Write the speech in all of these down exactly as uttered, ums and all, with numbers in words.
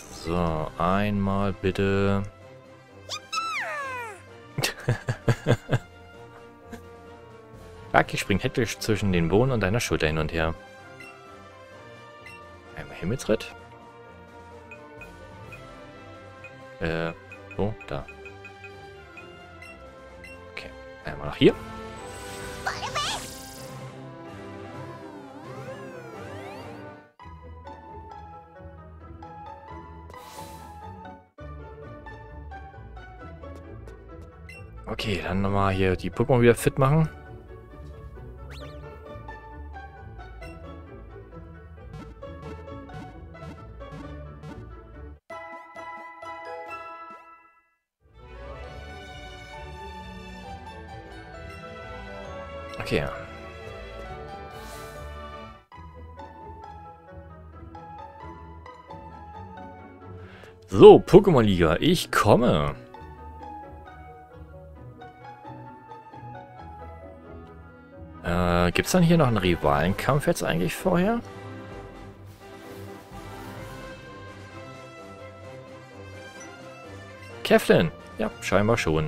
So, einmal bitte. Lucky springt hektisch zwischen den Bohnen und deiner Schulter hin und her. Einmal Himmelsritt. Äh, so, da. Okay, einmal nach hier. Okay, dann nochmal hier die Pokémon wieder fit machen. Okay. So, Pokémon-Liga, ich komme. Äh, gibt's dann hier noch einen Rivalenkampf jetzt eigentlich vorher? Keflin. Ja, scheinbar schon.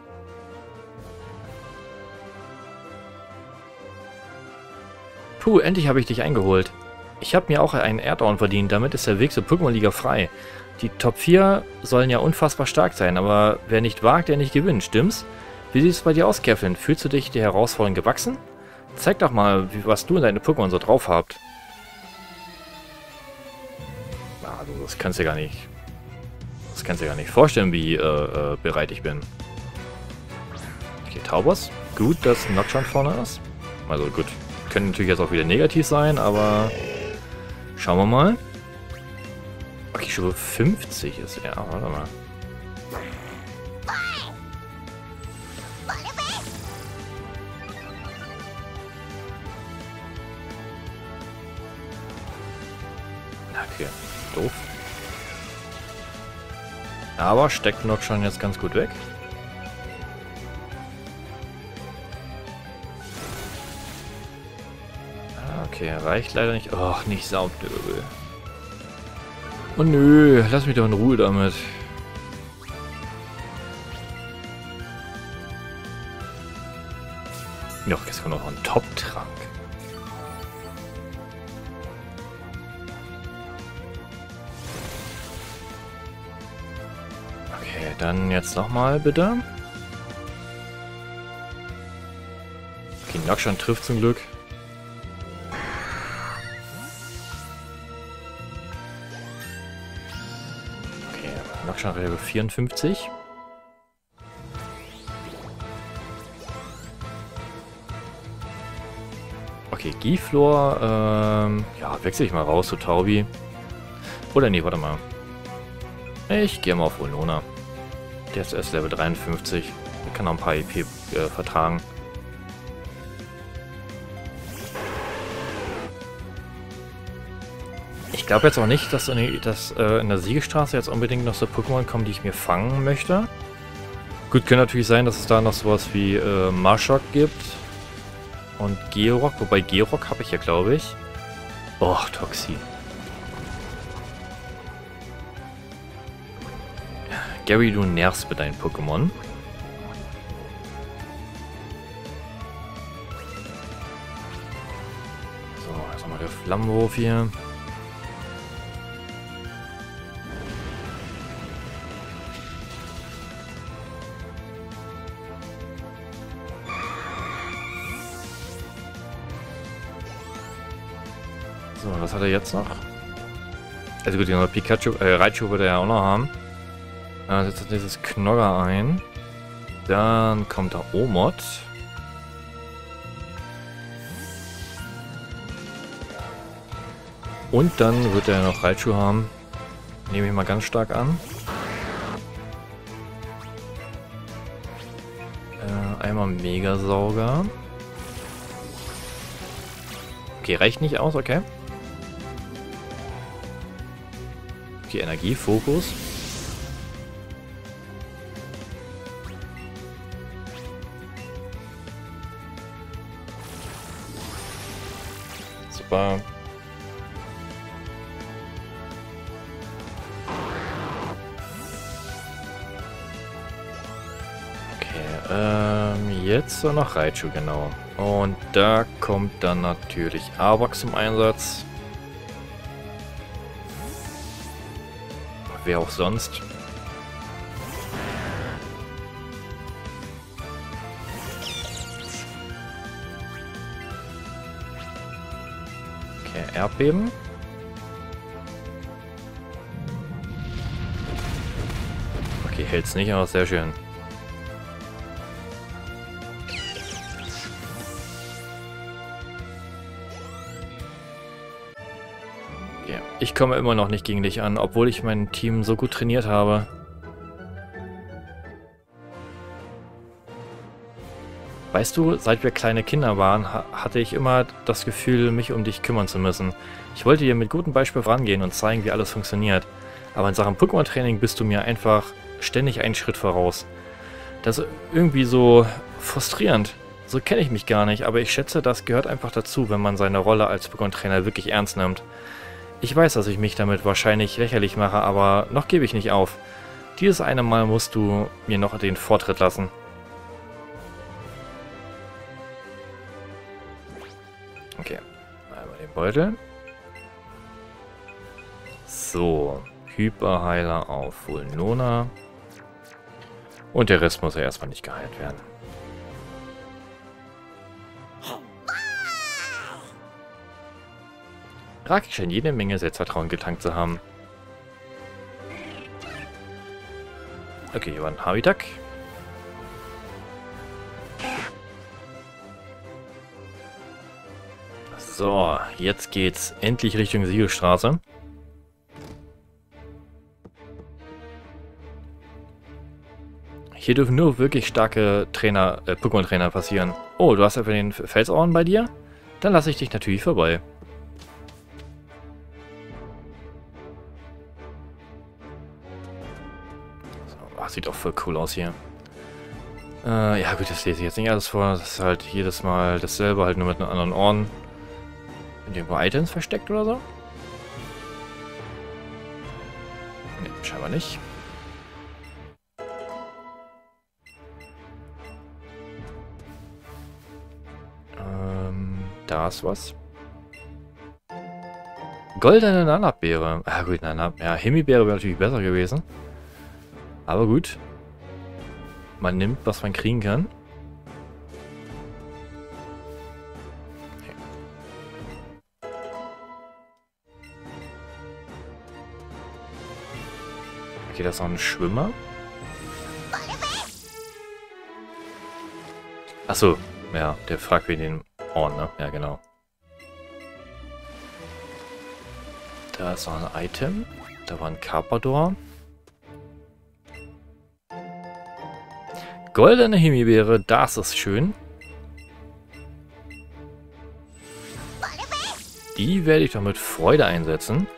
Puh, endlich habe ich dich eingeholt. Ich habe mir auch einen Erdorn verdient, damit ist der Weg zur Pokémon-Liga frei. Die Top vier sollen ja unfassbar stark sein, aber wer nicht wagt, der nicht gewinnt, stimmt's? Wie sieht es bei dir aus, Keflin? Fühlst du dich der Herausforderung gewachsen? Zeig doch mal, wie, was du und deine Pokémon so drauf habt. Also, das kannst du ja gar nicht... Das kannst du ja gar nicht vorstellen, wie äh, äh, bereit ich bin. Okay, Taubos. Gut, dass Nocturne vorne ist. Also gut. Könnte natürlich jetzt auch wieder negativ sein, aber... Schauen wir mal. Okay, Stufe fünfzig ist er. Warte mal. Okay, doof. Aber steckt noch schon jetzt ganz gut weg. Okay, reicht leider nicht. Och, nicht Saubdöbel. Oh nö, lass mich doch in Ruhe damit. Ja, jetzt kommt noch ein Top-Trank. Okay, dann jetzt nochmal bitte. Okay, Nocturne trifft zum Glück. Okay, Nocturne Level vierundfünfzig. Okay, Giflor, ähm, ja, wechsle ich mal raus zu Taubi. Oder nee, warte mal. Ich gehe mal auf Olona. Der ist erst Level dreiundfünfzig. Der kann noch ein paar E P äh, vertragen. Ich glaube jetzt auch nicht, dass, in, die, dass äh, in der Siegestraße jetzt unbedingt noch so Pokémon kommen, die ich mir fangen möchte. Gut, könnte natürlich sein, dass es da noch sowas wie äh, Marshok gibt. Und Georock, wobei Georock habe ich ja, glaube ich. Och, Toxi. Gary, du nervst mit deinen Pokémon. So, jetzt nochmal der Flammenwurf hier. So, was hat er jetzt noch? Also gut, die Pikachu, äh, Raichu würde er ja auch noch haben. Äh, setzt dieses Knogger ein. Dann kommt der Omod. Und dann wird er noch Raichu haben. Nehme ich mal ganz stark an. Äh, einmal Megasauger. Okay, reicht nicht aus, okay. Okay, Energie, Fokus. Super. Ähm, jetzt so noch Raichu, genau. Und da kommt dann natürlich Arbok zum Einsatz. Wer auch sonst. Okay, Erdbeben. Okay, hält's nicht aus, sehr schön. Okay, ich komme immer noch nicht gegen dich an, obwohl ich mein Team so gut trainiert habe. Weißt du, seit wir kleine Kinder waren, ha hatte ich immer das Gefühl, mich um dich kümmern zu müssen. Ich wollte dir mit gutem Beispiel vorangehen und zeigen, wie alles funktioniert. Aber in Sachen Pokémon-Training bist du mir einfach ständig einen Schritt voraus. Das ist irgendwie so frustrierend. So kenne ich mich gar nicht, aber ich schätze, das gehört einfach dazu, wenn man seine Rolle als Pokémon-Trainer wirklich ernst nimmt. Ich weiß, dass ich mich damit wahrscheinlich lächerlich mache, aber noch gebe ich nicht auf. Dieses eine Mal musst du mir noch den Vortritt lassen. Okay, einmal den Beutel. So, Hyperheiler auf Vulnona. Und der Rest muss ja erstmal nicht geheilt werden. Raki scheint jede Menge Selbstvertrauen getankt zu haben. Okay, hier war ein Habitak. So, jetzt geht's endlich Richtung Siegelstraße. Hier dürfen nur wirklich starke Trainer, äh, Pokémon-Trainer passieren. Oh, du hast einfach den Felsohren bei dir? Dann lasse ich dich natürlich vorbei. So, ach, sieht auch voll cool aus hier. Äh, ja gut, das lese ich jetzt nicht alles vor. Das ist halt jedes Mal dasselbe, halt nur mit einem anderen Orden. Sind irgendwo Items versteckt oder so? Ne, scheinbar nicht. Ähm, da ist was. Goldene Nanabbeere. Ah gut, Nanab. Ja, Himbeere wäre natürlich besser gewesen. Aber gut. Man nimmt, was man kriegen kann. Okay, das ist noch ein Schwimmer. Achso, ja, der fragt wegen den Ohren, ne? Ja, genau. Da ist noch ein Item. Da war ein Carpador. Goldene Himbeere, das ist schön. Die werde ich doch mit Freude einsetzen.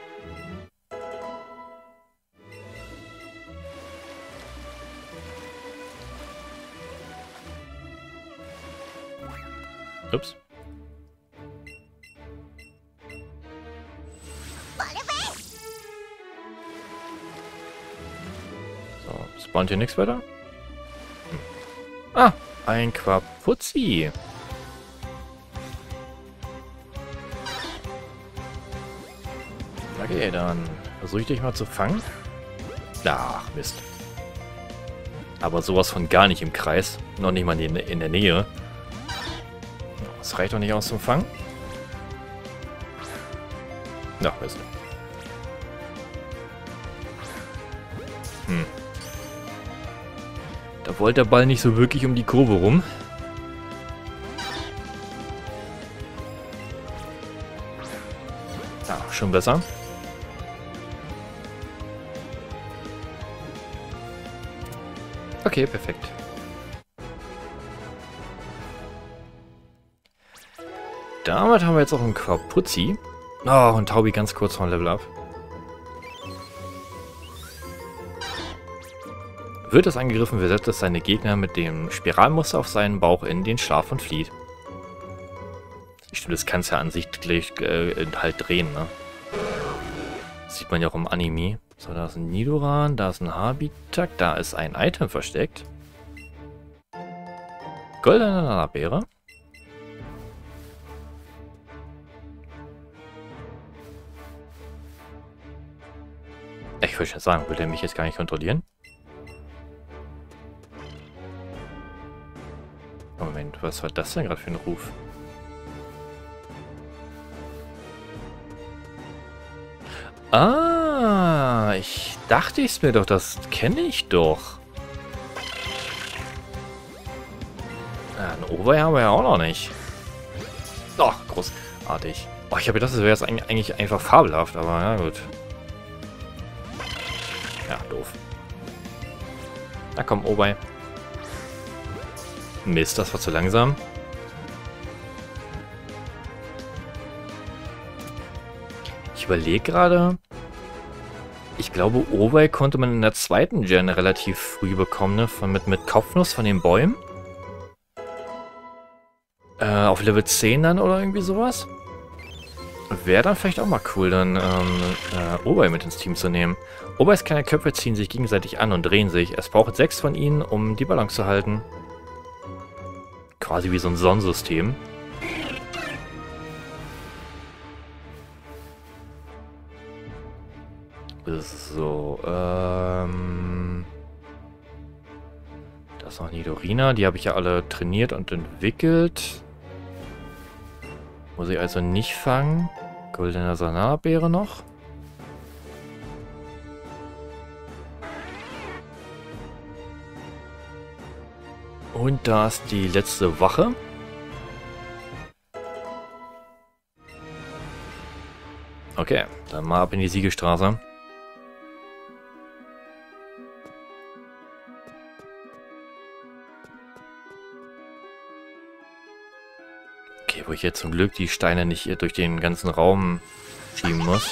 Ups. So, spawnt hier nichts weiter? Hm. Ah, ein Quapuzzi. Okay, dann versuche ich dich mal zu fangen. Ach, Mist. Aber sowas von gar nicht im Kreis. Noch nicht mal in, in der Nähe. Das reicht doch nicht aus zum Fangen. Ja, Mist. Hm. Da wollte der Ball nicht so wirklich um die Kurve rum. Ja, schon besser. Okay, perfekt. Damit haben wir jetzt auch einen Quapuzzi. Oh, und Taubi ganz kurz vom Level Up. Wird es angegriffen, versetzt es seine Gegner mit dem Spiralmuster auf seinen Bauch in den Schlaf und flieht. Stimmt, das kann es ja an sich gleich, äh, halt drehen, ne? Das sieht man ja auch im Anime. So, da ist ein Nidoran, da ist ein Habitak, da ist ein Item versteckt. Goldene Nanabeere. Ich würde schon sagen, will der mich jetzt gar nicht kontrollieren? Moment, was war das denn gerade für ein Ruf? Ah, ich dachte ich's mir doch, das kenne ich doch. Ja, ein Over haben wir ja auch noch nicht. Oh, großartig. Oh, ich habe gedacht, das wäre jetzt eigentlich einfach fabelhaft, aber ja gut. Ja, doof. Na komm, Obei. Mist, das war zu langsam. Ich überlege gerade. Ich glaube, Obei konnte man in der zweiten Gen relativ früh bekommen, ne? Von, mit, mit Kopfnuss von den Bäumen. Äh, auf Level zehn dann oder irgendwie sowas. Wäre dann vielleicht auch mal cool, dann ähm, äh, Obei mit ins Team zu nehmen. Obeis kleine Köpfe ziehen sich gegenseitig an und drehen sich. Es braucht sechs von ihnen, um die Balance zu halten. Quasi wie so ein Sonnensystem. So, ähm... das ist noch Nidorina. Die habe ich ja alle trainiert und entwickelt. Muss ich also nicht fangen. Goldene Sanarbeere noch. Und da ist die letzte Wache. Okay, dann mal ab in die Siegestraße. Okay, wo ich jetzt zum Glück die Steine nicht hier durch den ganzen Raum schieben muss.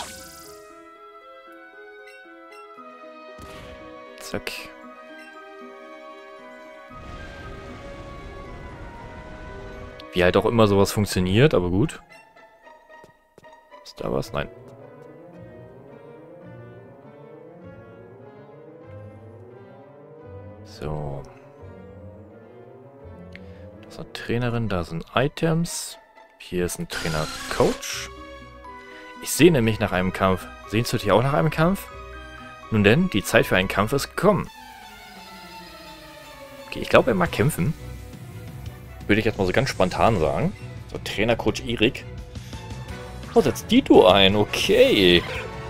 Zack. Wie halt auch immer sowas funktioniert, aber gut. Ist da was? Nein. So. Das ist eine Trainerin, da sind Items. Hier ist ein Trainer-Coach. Ich sehe nämlich nach einem Kampf. Sehnst du dich auch nach einem Kampf? Nun denn, die Zeit für einen Kampf ist gekommen. Okay, ich glaube, er mag kämpfen. Würde ich jetzt mal so ganz spontan sagen. So, Trainer-Coach Erik. Oh, setzt Dito ein. Okay.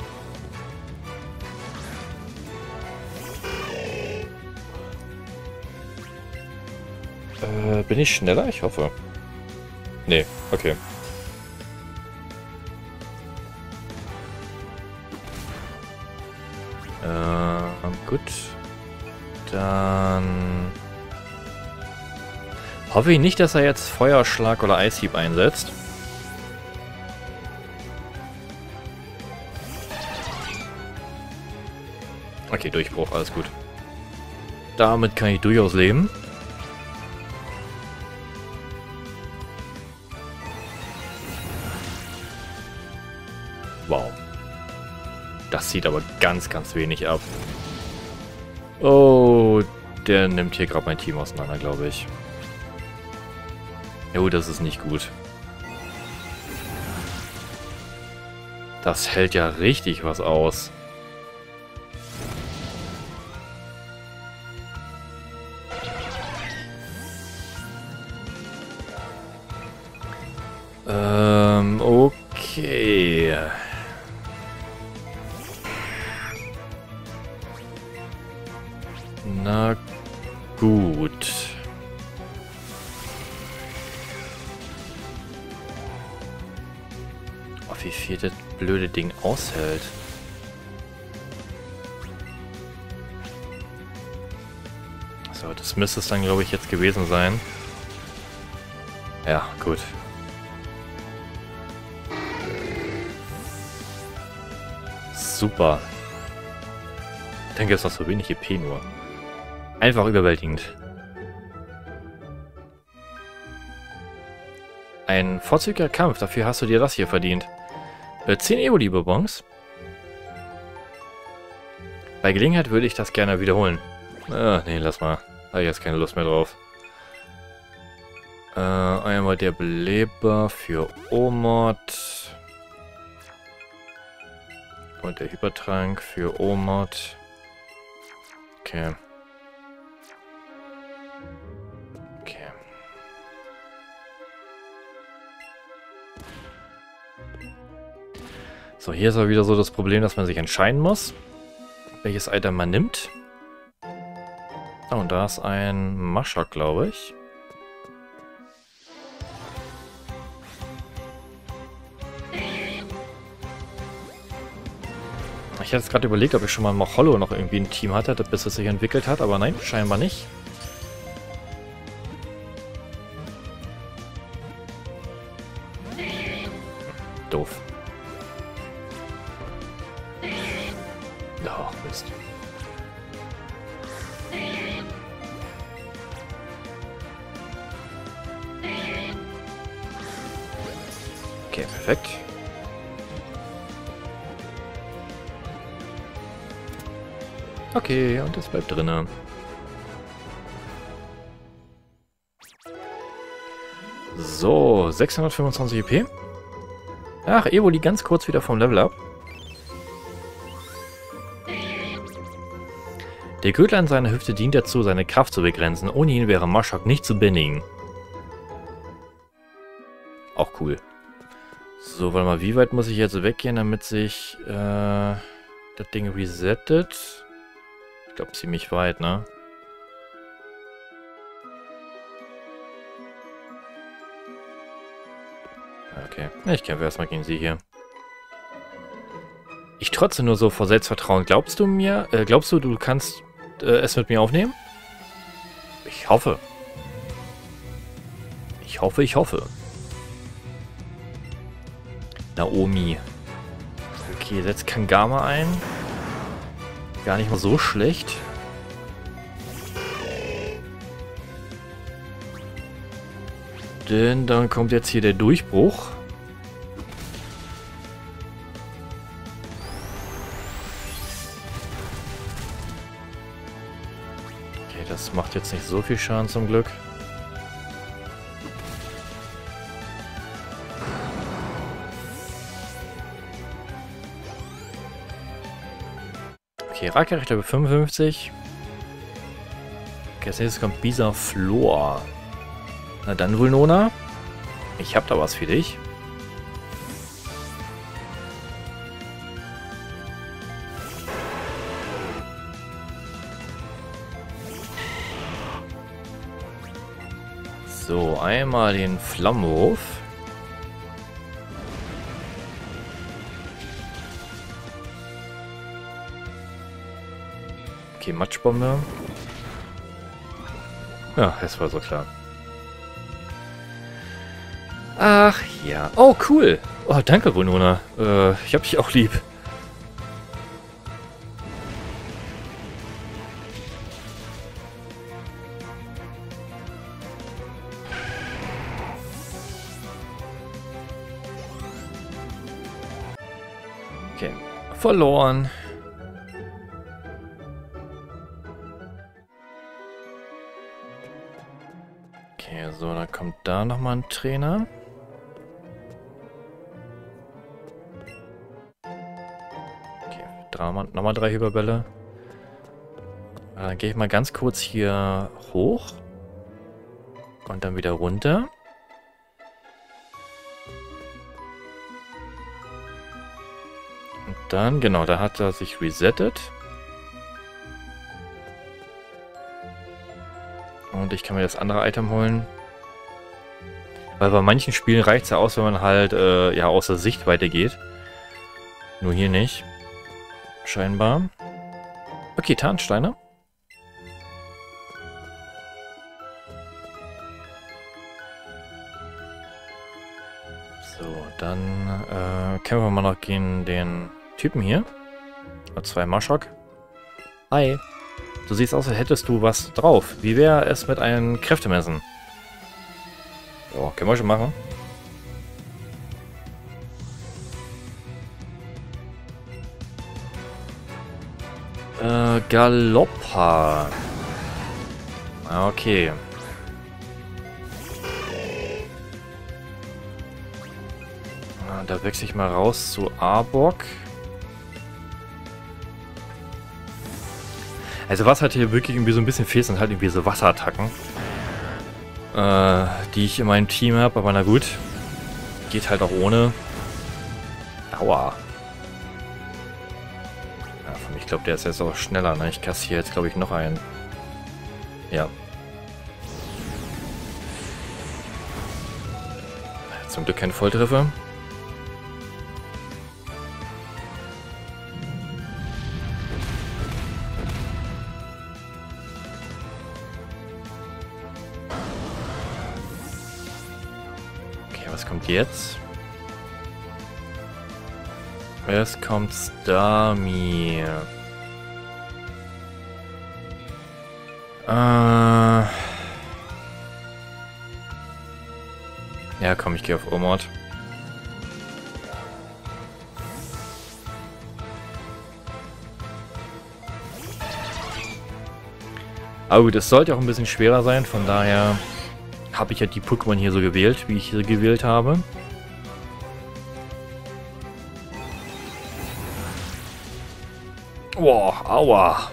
Äh, bin ich schneller? Ich hoffe. Nee, okay. Äh, gut. Dann... hoffe ich nicht, dass er jetzt Feuerschlag oder Eishieb einsetzt. Okay, Durchbruch, alles gut. Damit kann ich durchaus leben. Wow. Das sieht aber ganz, ganz wenig ab. Oh, der nimmt hier gerade mein Team auseinander, glaube ich. Jo, das ist nicht gut. Das hält ja richtig was aus. Ähm, okay. Na gut. Oh, wie viel das blöde Ding aushält. So, das müsste es dann, glaube ich, jetzt gewesen sein. Ja, gut. Super. Dann gibt es noch so wenig E P nur. Einfach überwältigend. Ein vorzüglicher Kampf, dafür hast du dir das hier verdient. Äh, zehn Evoli-Bonbons. Bei Gelegenheit würde ich das gerne wiederholen. Ah, nee, lass mal. Da habe ich jetzt keine Lust mehr drauf. Äh, einmal der Beleber für Omod. Und der Hypertrank für Omod. Okay. Okay. So, hier ist aber wieder so das Problem, dass man sich entscheiden muss, welches Item man nimmt. Oh, und da ist ein Maschok, glaube ich. Ich hatte jetzt gerade überlegt, ob ich schon mal Macholo noch irgendwie ein Team hatte, bis es sich entwickelt hat, aber nein, scheinbar nicht. Doof. Oh, Mist. Okay, perfekt. Okay, und es bleibt drinne. So, sechshundertfünfundzwanzig E P. Ach, Evoli ganz kurz wieder vom Level Up. Der Gürtel an seiner Hüfte dient dazu, seine Kraft zu begrenzen. Ohne ihn wäre Maschok nicht zu bändigen. Auch cool. So, warte mal, wie weit muss ich jetzt weggehen, damit sich äh, das Ding resettet? Ich glaube ziemlich weit, ne? Okay, ich kämpfe erstmal gegen sie hier. Ich trotze nur so vor Selbstvertrauen. Glaubst du mir, äh, glaubst du, du kannst äh, es mit mir aufnehmen? Ich hoffe. Ich hoffe, ich hoffe. Naomi. Okay, setzt Kangama ein. Gar nicht mal so schlecht. Denn dann kommt jetzt hier der Durchbruch. Okay, das macht jetzt nicht so viel Schaden zum Glück. Okay, Rakerecht Level fünfundfünfzig. Okay, als nächstes kommt Bisa Flor. Na dann, Vulnona. Ich hab da was für dich. So, einmal den Flammenwurf. Okay, Matschbombe. Ja, das war so klar. Ach ja. Oh, cool. Oh, danke, Vulnona. Äh, ich hab dich auch lieb. Okay. Verloren. Okay, so, dann kommt da nochmal ein Trainer. Nochmal drei Hyperbälle. Dann gehe ich mal ganz kurz hier hoch. Und dann wieder runter. Und dann, genau, da hat er sich resettet. Und ich kann mir das andere Item holen. Weil bei manchen Spielen reicht es ja aus, wenn man halt äh, ja, außer Sichtweite geht. Nur hier nicht. Scheinbar. Okay, Tarnsteine. So, dann äh, kämpfen wir mal noch gegen den Typen hier. Zwei Maschok. Hi. Du siehst aus, als hättest du was drauf. Wie wäre es mit einem Kräftemessen? So, können wir schon machen. Äh, Galoppa. Okay. Und da wechsle ich mal raus zu Arbok. Also was halt hier wirklich irgendwie so ein bisschen fehlt, sind halt irgendwie so Wasserattacken. Äh, die ich in meinem Team habe, aber na gut. Geht halt auch ohne. Aua. Ja, ich glaube, der ist jetzt auch schneller, ne? Ich kassiere jetzt, glaube ich, noch einen. Ja. Zum Glück kein Volltreffer. Was kommt jetzt? Es kommt Starmie. Äh. Ja, komm, ich gehe auf Omod. Aber gut, es sollte auch ein bisschen schwerer sein, von daher habe ich ja die Pokémon hier so gewählt, wie ich hier gewählt habe. Boah, aua.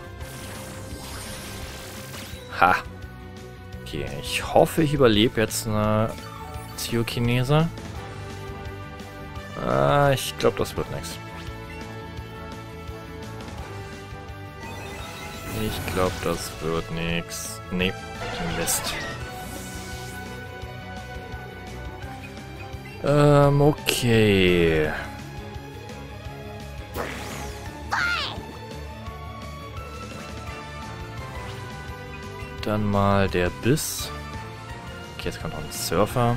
Ha. Okay, ich hoffe, ich überlebe jetzt eine Ziokinese. Ah, ich glaube, das wird nichts. Ich glaube, das wird nichts. Nee, Mist. Ähm, okay. Dann mal der Biss. Okay, jetzt kommt noch ein Surfer.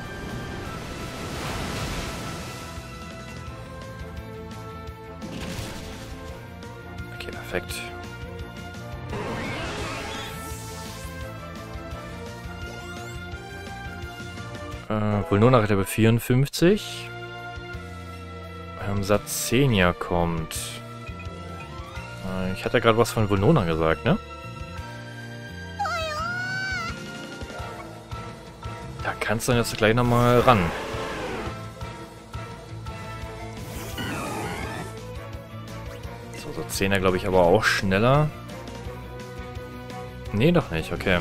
Okay, perfekt. Äh, Vulnona hat aber vierundfünfzig. Ähm, Satzenia kommt. Äh, ich hatte gerade was von Vulnona gesagt, ne? Da kannst du dann jetzt gleich nochmal ran. So, Satzenia glaube ich aber auch schneller. Nee, doch nicht, okay.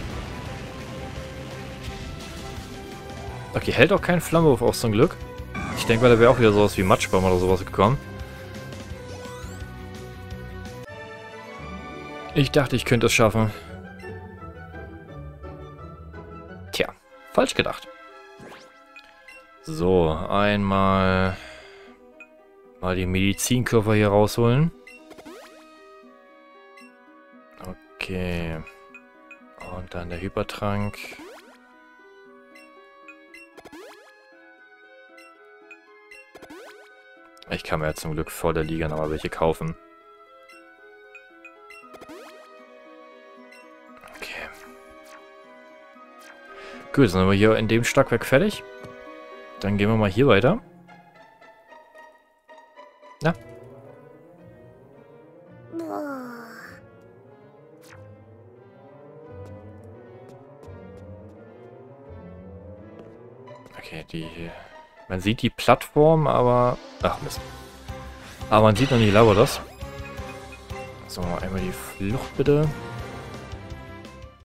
Okay, hält auch keinen Flammewurf aus zum Glück. Ich denke mal, da wäre auch wieder sowas wie Matschbaum oder sowas gekommen. Ich dachte, ich könnte es schaffen. Tja, falsch gedacht. So, einmal mal die Medizinkoffer hier rausholen. Okay. Und dann der Hypertrank. Ich kann mir ja zum Glück vor der Liga noch mal welche kaufen. Okay. Gut, dann sind wir hier in dem Stockwerk fertig. Dann gehen wir mal hier weiter. Na? Okay, die... Man sieht die Plattform, aber... Ach Mist. Aber man sieht noch nicht Labrados. So, einmal die Flucht bitte.